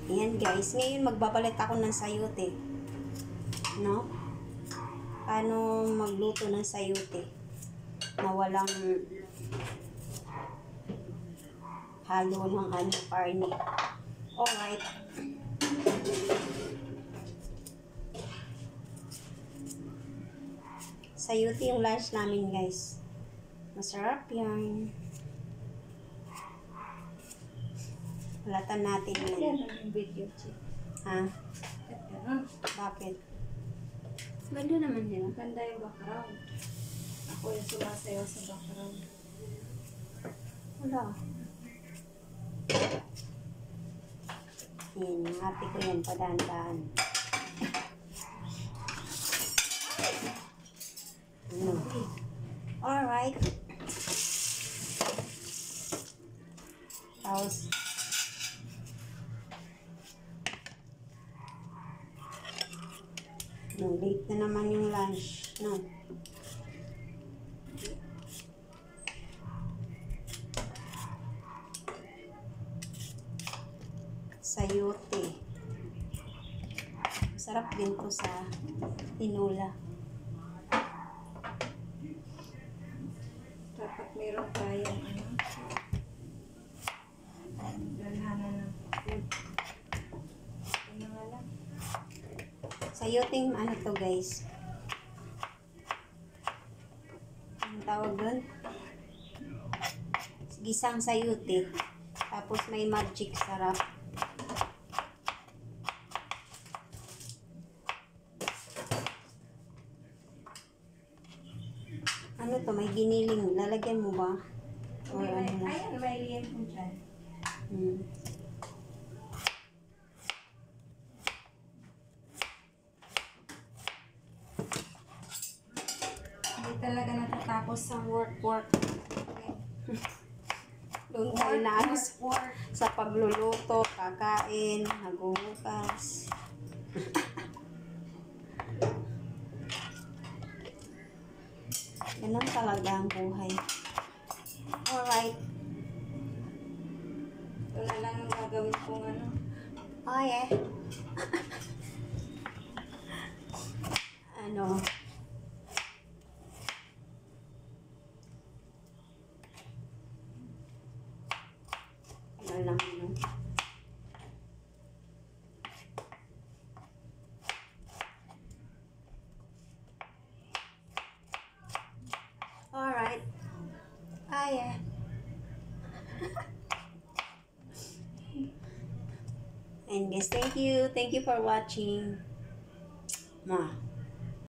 Ayan guys, ngayon magbabalat ako ng sayote. No? Paano magluto ng sayote na walang halo ng karne. Alright. Sayote yung lunch namin guys. Masarap yan. Balatan natin yan. Yan ang video, Chick. Ha? Bakit? Ganda naman yan. Ganda yung background. Ako yung sumasayaw sa background. Wala. Yan, hati ko yan, padaan-daan. Ano? Alright. Tapos, late na naman yung lunch, no? Sayote. Masarap din to sa tinola. Dapat meron tayong dalhanan ng food. Ano nga lang? Sayoting ano to guys? Ang tawag doon? Gisang sayote. Tapos may magic sarap. Ano to? May giniling. Lalagyan mo ba? Or ano na? Ayan, may liyan po dyan. Hindi talaga natatapos sa work. Okay. Doon tayo na sa pagluluto, kakain, naghuhugas. Ganun talaga ang buhay. Alright. Ito na lang ang gagawin kong ano. Oh yeah. Ano? Ano lang ano? Alright. Ah, yeah. And guys, thank you. Thank you for watching. Mwah.